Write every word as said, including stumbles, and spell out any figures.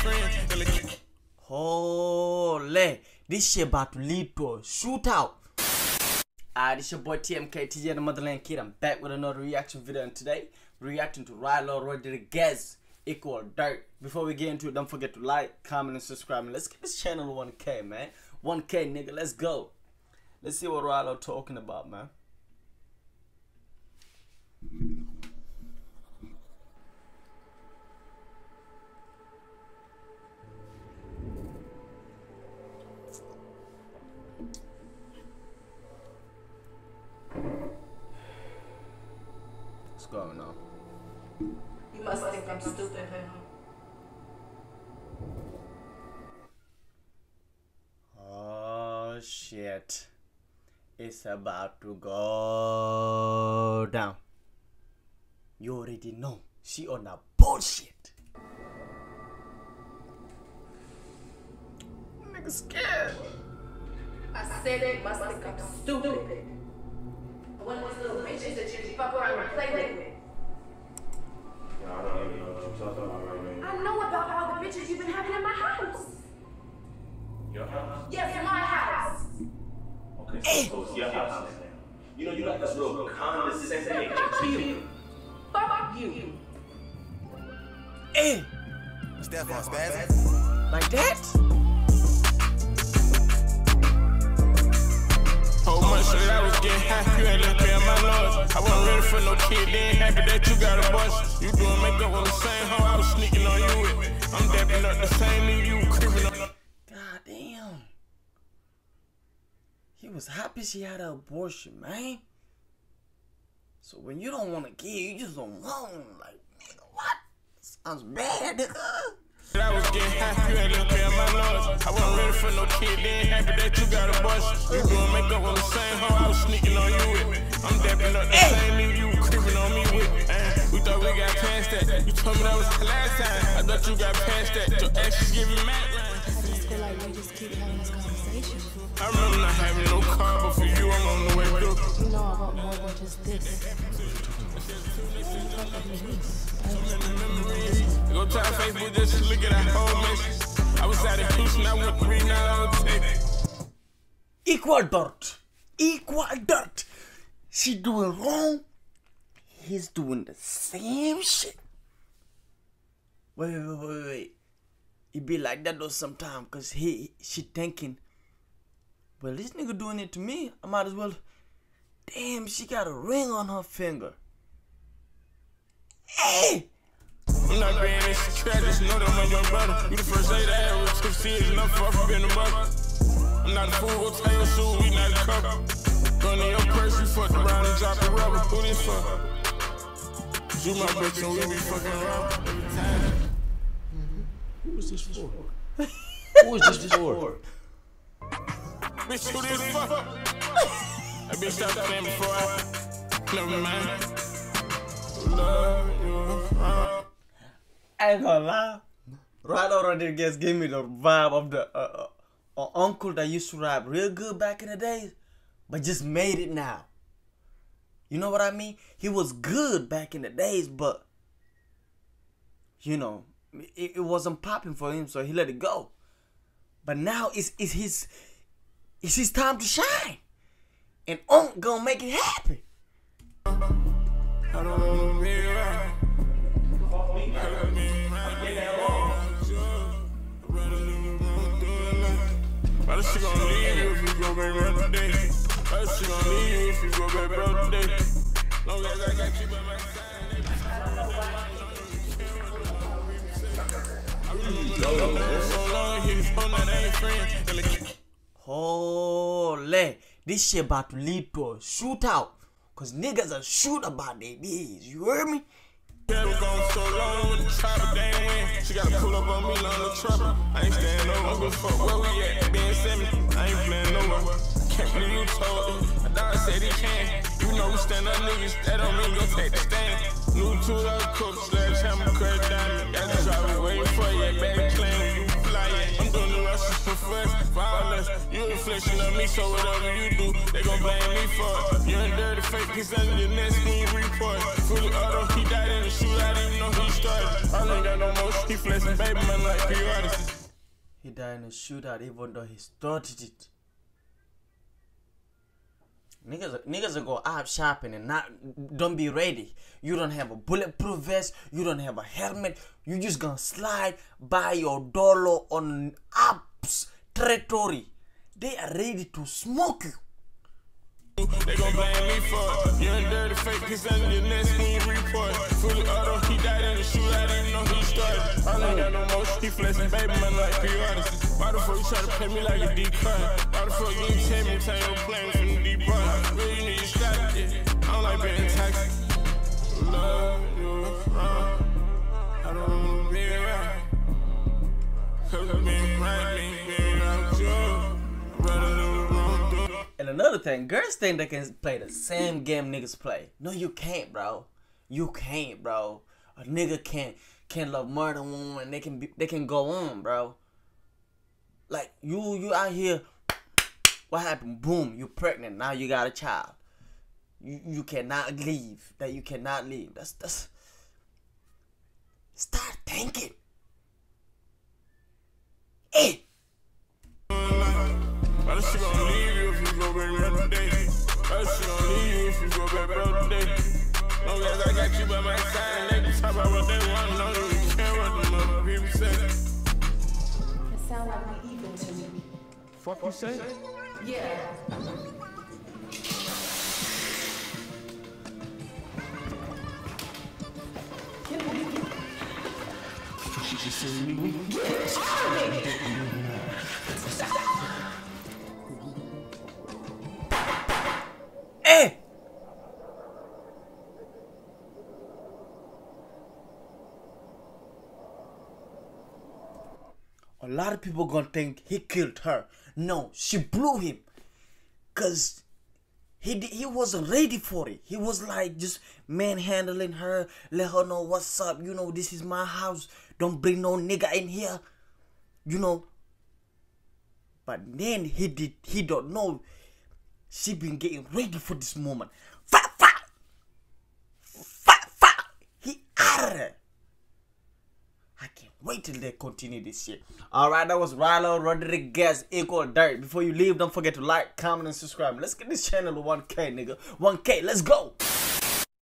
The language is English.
Holy, this shit about to lead to a shootout. Ah, this your boy T M K, T J the Motherland Kid. I'm back with another reaction video, and today we're reacting to Rylo Rodriguez, Equal Dirt. Before we get into it, don't forget to like, comment, and subscribe. And let's get this channel to one K, man. one K, nigga. Let's go. Let's see what Rylo talking about, man. What's going on? You must think I'm stupid, huh? Oh shit. It's about to go down. You already know. She on that bullshit. Nigga scared. I said it must think I'm stupid. One of those little bitches that you fuck around and play with. I don't even know what you're talking about right now. I know about all the bitches you've been having in my house. Your house? Yes, my house. Okay, so it's your house now. You know, you got this real condescending attitude. Fuck you. Hey! What's that for, Spaz? Like that? Whole month straight, I was getting high, you ain't left me on my lord. I wasn't ready for no kid, they ain't happy that you got a bust. You doing makeup with the same hoe I was sneaking on you with. I'm dapping up the same nigga you creeping on. God damn. He was happy she had an abortion, man. So when you don't want to give, you just don't want. Like, nigga, what? Sounds bad, nigga. I was getting high, you ain't left me on my lord. I wasn't ready for no kid, they ain't happy that you got a bust. You doing makeup with the same hoe I was sneaking on you with. I'm dapping up the same nigga you creeping on me with. Uh, we thought we got past that. You told me that was the last time. I thought you got past that. Your ex is giving mad line. I just feel like we just keep having this conversation. I remember not having no car, but for you, I'm on the way through. You know I want more than just this. Go to our Facebook, just look at that whole message. I was out of Houston, I went three nine oh Equal dirt. Equal dirt. She doing wrong. He's doing the same shit. Wait, wait, wait, wait, wait. It be like that though sometimes, cause he, she thinking, well, this nigga doing it to me. I might as well. Damn, she got a ring on her finger. Hey! I'm not being this trash, just know that I'm your brother. You the first lady I had with two seeds, enough for us being a mother. I'm not a fool, go tell your shoe, we not a couple. Going in your purse, you fucked around and dropped the rubber. Who this for? You my bitch and we be fucking around every time. Who is this for? Who is this for? Bitch, who this for? That bitch stopped playing before I. Never mind. Love you. I ain't gonna lie. Rylo Rodriguez gave me the vibe of the uh, uh, uh, uncle that used to rap real good back in the days, but just made it now. You know what I mean? He was good back in the days, but you know, it, it wasn't popping for him, so he let it go. But now it's, it's his it's his time to shine, and Unc gonna make it happen. I don't wanna be around. Why she gonna leave you if you go back around today? Why she gonna leave you if you go back around today? Long as I got you by my side. Holy, this shit about to lead to a shootout. Cause niggas are shoot about their knees. You heard me? Yeah, we gone so long with the trapper, they ain't win. She gotta pull up on me on the trapper. I ain't staying over. Good fuck where we at, being seventy. I ain't playing nowhere. Can't believe you told me. My dog said he can. You know we stand up niggas, that don't mean go take the stand. New two dollar cook, sledgehammer, crack diamond. Got the driver waiting for you, baby, claim you fly it. I'm doing the rushes for fun, for all us. You a flip reflection of me, so whatever you do, they gon' blame me for it. You ain't dirty fake, cause under your next when you report. Fully auto, he died in the shootout, even though he started. I ain't got no motion, he flexing baby man like P-Odyssey. He died in a shootout even though he started it. Niggas, niggas will go out shopping and not don't be ready. You don't have a bulletproof vest. You don't have a helmet. You just gonna slide by your dollar on Ops territory. They are ready to smoke you. They gon' blame me for it. You ain't dirty fake, cause under your next when you report. Fully auto, he died in the shootout, even though he started. I ain't got no motion, he flexing baby man like P-Odyssey. Why the fuck you try to play me like a decoy? Why the fuck you ain't tell me time your plane from the deep boy? Really you need to stop it. I don't like being toxic. Love you wrong. I don't wanna be right. Cause I'm being right, being right, Joe. Rather do the wrong do. And another thing, girls think they can play the same game niggas play. No, you can't, bro. You can't, bro. A nigga can't can't love more than one woman. They can be, they can go on, bro. Like you you out here. What happened? Boom, you pregnant. Now you got a child. You you cannot leave. That you cannot leave. That's that's. Start thinking. Hey. Why she gon' leave you if you go back another day? Why she gon' leave you if you go back another day? Long as I got you by my side, they can talk about what they want. I don't even care what the mother people say. It sound like we even to me. Fuck you say? Yeah. She just said me. Hey! A lot of people gonna think he killed her. No, she blew him. Cause he he wasn't ready for it. He was like just manhandling her, let her know what's up. You know, this is my house. Don't bring no nigga in here. You know. But then he did he don't know. She been getting ready for this moment. Fat, fat, fat, fat. He out of there. I can't wait till they continue this shit. Alright, that was Rylo Rodriguez equal dirt. Before you leave, don't forget to like, comment, and subscribe. Let's get this channel to one K, nigga. one K, let's go.